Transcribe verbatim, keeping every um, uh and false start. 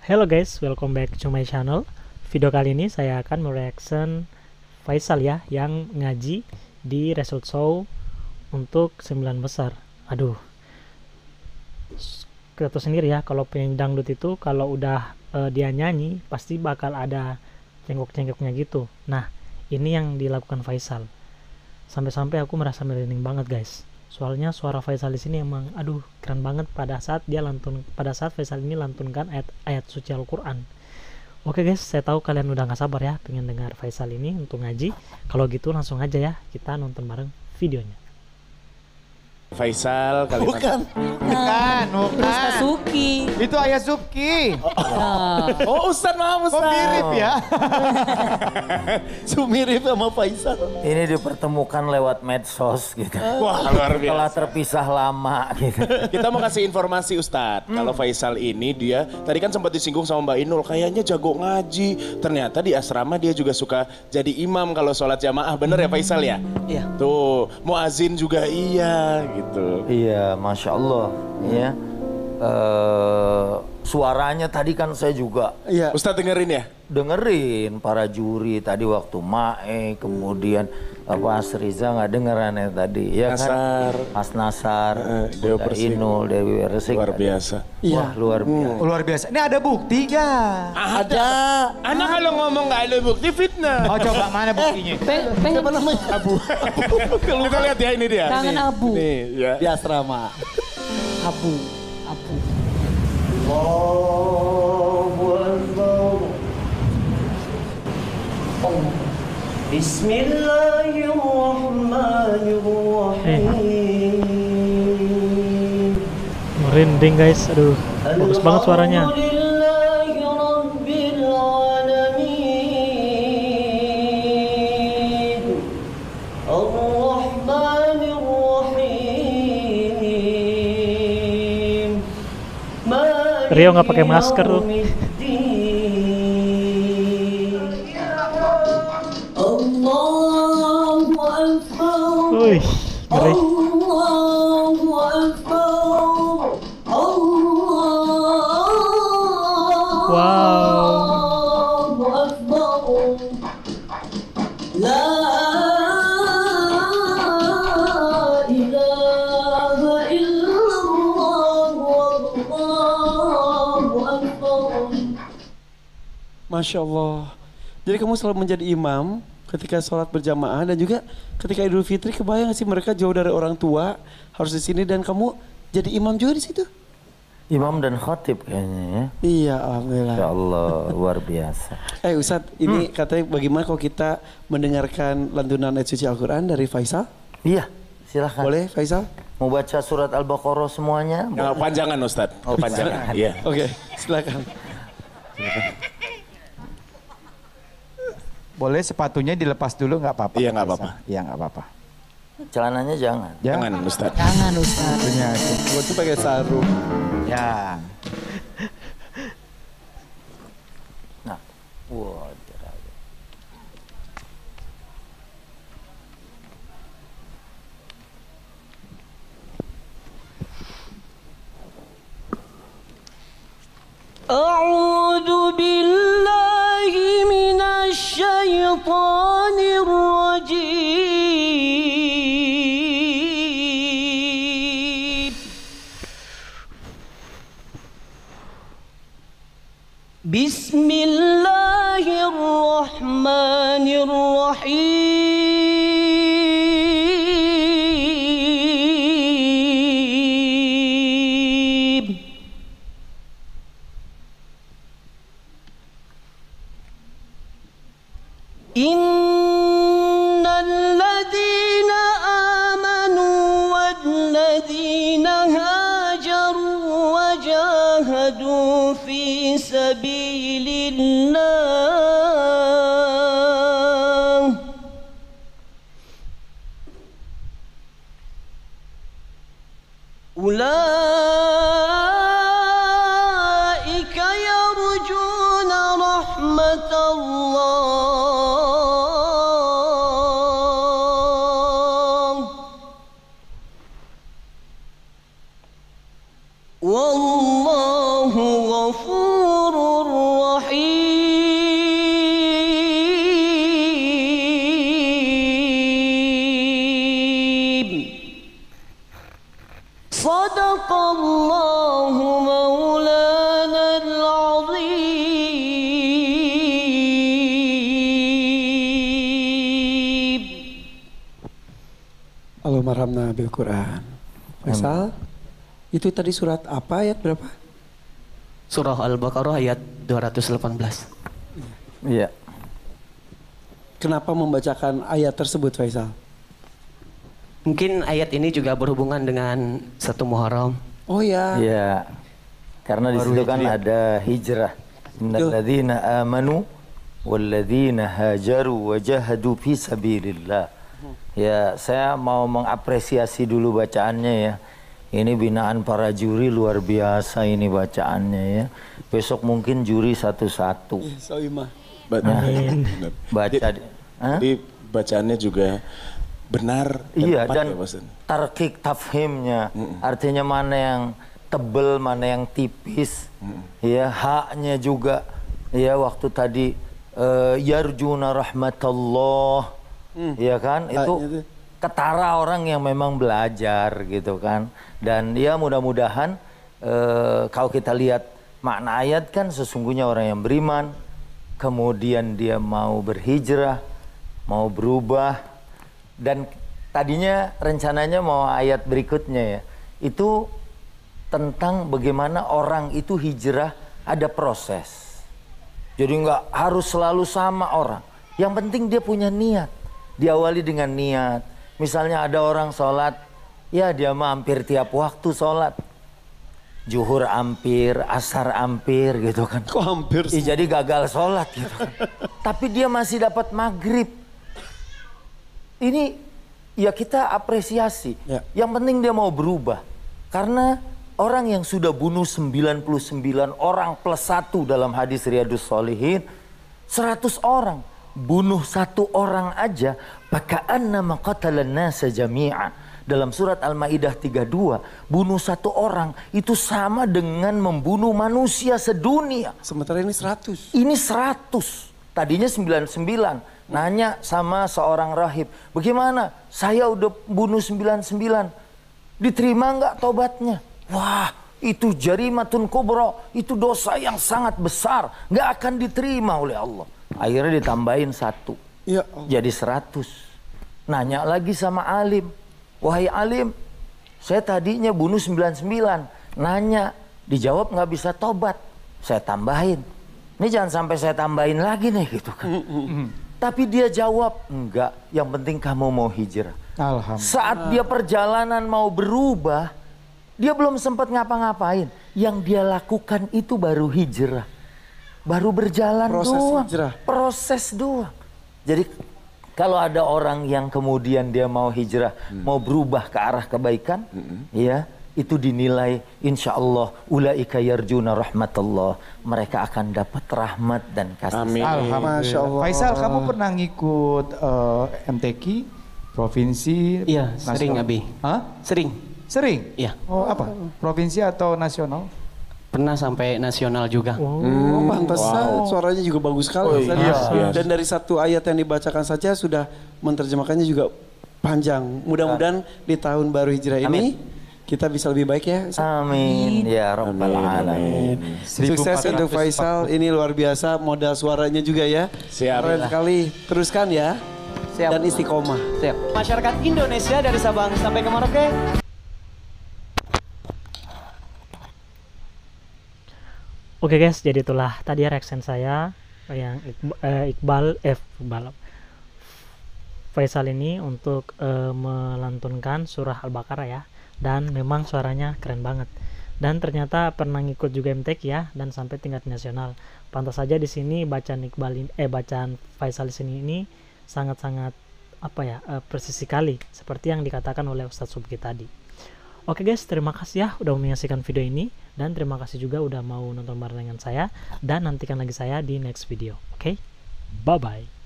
Hello guys, welcome back to my channel. Video kali ini saya akan mereaction Faisal ya, yang ngaji di result show untuk sembilan besar. Aduh, kita tahu sendiri ya, kalau penyanyi dangdut itu kalau udah uh, dia nyanyi pasti bakal ada cengkok-cengkoknya gitu. Nah, ini yang dilakukan Faisal. Sampai-sampai aku merasa merinding banget guys. Soalnya suara Faisal di sini emang aduh keren banget pada saat dia lantun pada saat Faisal ini lantunkan ayat ayat suci Al-Qur'an. Oke guys, saya tahu kalian udah gak sabar ya pengen dengar Faisal ini untuk ngaji. Kalau gitu langsung aja ya kita nonton bareng videonya. Faisal kali Bukan, bukan, bukan. Ustaz Suki. Itu Ayah Subki. Oh, Ustaz maaf Kok Ustaz. mirip ya? Su mirip sama Faisal. Ini dipertemukan lewat medsos gitu. Wah, luar Setelah biasa. terpisah lama gitu. Kita mau kasih informasi Ustadz. Kalau Faisal ini dia tadi kan sempat disinggung sama Mbak Inul, kayaknya jago ngaji. Ternyata di asrama dia juga suka jadi imam kalau sholat jamaah. Bener ya Faisal ya? Iya. Tuh, muazin juga iya gitu. Iya, masya Allah. Ya, Eh, suaranya tadi kan saya juga Iya. Ustadz dengerin ya? dengerin para juri tadi waktu Mae, kemudian apa Asriza nggak dengerannya tadi, ya Nasar. kan? Mas Nasar, Eh, Dewa Bunda Persik. Inul, Dewi Persik. Luar biasa. Wah, luar biasa. Luar biasa. Ini ada bukti gak? Ada. Anak kalau ngomong nggak ada bukti fitnah. Oh coba mana buktinya? Peng, pengen namanya? Abu. Kita lihat ya ini dia. tangan Nih, abu. Nih, ya. Di asrama. Abu. Abu. Bismillahirrahmanirrahim. Merinding guys, aduh bagus banget suaranya. Rio nggak pakai masker tuh. Wih, ngeri. Masya Allah. Jadi kamu selalu menjadi imam ketika sholat berjamaah dan juga ketika Idul Fitri. Kebayang sih mereka jauh dari orang tua harus di sini dan kamu jadi imam juga di situ. Imam dan khatib kayaknya ya. Iya, alhamdulillah. Ya Allah, luar biasa. Eh Ustadz, ini katanya bagaimana kalau kita mendengarkan lantunan ayat suci Al-Quran dari Faisal? Iya, silahkan. Boleh Faisal? Mau baca surat Al-Baqarah semuanya? Nah, panjangan Ustadz. Oh, Kepanjangan. panjangan. Iya. Oke, silakan. Boleh sepatunya dilepas dulu nggak apa-apa? Iya, nggak apa-apa. Iya nggak apa-apa. Celananya jangan. Jangan Ustadz. Jangan Ustaz. Sepatunya aja. Gue tuh pakai sarung. Ya. Nah, wah, jeraya. أعوذ بالله من الشيطان الرجيم. بسم الله الرحمن الرحيم. إن الذين آمنوا والذين هاجروا وجاهدوا في سبيل الله أولئك يرجون رحمة الله والله غفور Allahumma arhamna bil Quran. Faisal, itu tadi surat apa, ayat berapa? Surah Al-Baqarah ayat dua ratus delapan belas. Iya. Kenapa membacakan ayat tersebut, Faisal? Mungkin ayat ini juga berhubungan dengan satu Muharram. Oh ya. Iya. Karena di situ kan ada hijrah. Innal ladzina amanu wal ladzina hajaru wa jahadu fi sabilillah. Ya, saya mau mengapresiasi dulu bacaannya ya. Ini binaan para juri luar biasa ini bacaannya ya. Besok mungkin juri satu-satu. Soimah. Ba- Amin. Benar. Baca Jadi, di- Hah? jadi bacaannya juga benar dan Iya, tepat dan ya, Pak Ustaz? tarkik tafhimnya. Artinya mana yang tebel, mana yang tipis. Ya, haknya juga. Ya, waktu tadi eh, yarjuna rahmatullah. Ya kan? Haknya Itu tuh. ketara orang yang memang belajar gitu kan. Dan ya mudah-mudahan eh, kalau kita lihat makna ayat kan sesungguhnya orang yang beriman, kemudian dia mau berhijrah, mau berubah, dan tadinya rencananya mau ayat berikutnya ya, itu tentang bagaimana orang itu hijrah ada proses. Jadi nggak harus selalu sama orang. Yang penting dia punya niat. Diawali dengan niat. Misalnya ada orang sholat, ya dia mah hampir tiap waktu sholat. Zuhur hampir, asar hampir gitu kan. Kok hampir sih? Ih, jadi gagal sholat gitu kan. Tapi dia masih dapat maghrib. Ini ya kita apresiasi. Ya. Yang penting dia mau berubah. Karena orang yang sudah bunuh sembilan puluh sembilan orang plus satu dalam hadis Riyadus Shalihin, seratus orang. Bunuh satu orang aja, paka'anna maqatalan nasa jami'a. Dalam surat Al-Maidah tiga puluh dua, bunuh satu orang itu sama dengan membunuh manusia sedunia. Sementara ini seratus. Ini seratus. Tadinya sembilan puluh sembilan. Nanya sama seorang rahib, bagaimana? Saya udah bunuh sembilan puluh sembilan. Diterima nggak tobatnya? Wah, itu jarimatun kubro. Itu dosa yang sangat besar. Nggak akan diterima oleh Allah. Akhirnya ditambahin satu. Ya, Jadi seratus. Nanya lagi sama alim. Wahai alim, saya tadinya bunuh sembilan puluh sembilan. Nanya, dijawab nggak bisa tobat. Saya tambahin. Ini jangan sampai saya tambahin lagi nih gitu kan. Tapi dia jawab, enggak. Yang penting kamu mau hijrah. Alhamdulillah. Saat dia perjalanan mau berubah, dia belum sempat ngapa-ngapain. Yang dia lakukan itu baru hijrah. Baru berjalan Proses doang. hijrah. Proses doang. Jadi kalau ada orang yang kemudian dia mau hijrah, mau berubah ke arah kebaikan, ya itu dinilai insya Allah ulaika yarjuna rahmatullah. Mereka akan dapat rahmat dan kasih. Amin. Alhamdulillah. Masya Allah. Faisal, kamu pernah ngikut eh, M T Q, provinsi? Iya, sering, nasional? Abi. Hah? Sering. Sering? Iya. Oh, apa? Provinsi atau nasional? Pernah sampai nasional juga. Oh, pantesan suaranya juga bagus sekali. Oh, Ustaz. iya, iya. Dan dari satu ayat yang dibacakan saja sudah menerjemahkannya juga panjang. Mudah-mudahan di tahun baru hijrah ini kita bisa lebih baik ya. Ustaz. Amin ya rabbal alamin. Sukses untuk Faisal, ini luar biasa modal suaranya juga ya. Siap. Keren sekali. Teruskan ya. Siap. Dan istiqomah. Siap. Masyarakat Indonesia dari Sabang sampai ke Merauke. Oke guys, jadi itulah tadi reaction saya yang Iqbal, eh, Iqbal, eh, Iqbal Faisal ini untuk eh, melantunkan surah Al-Baqarah ya. Dan memang suaranya keren banget. Dan ternyata pernah ngikut juga M T Q ya, dan sampai tingkat nasional. Pantas saja di sini bacaan Iqbal ini, eh bacaan Faisal di sini ini sangat-sangat apa ya, eh, presisi sekali seperti yang dikatakan oleh Ustadz Subki tadi. Oke guys, terima kasih ya udah menyaksikan video ini, dan terima kasih juga udah mau nonton bareng dengan saya, dan nantikan lagi saya di next video. Oke, bye bye.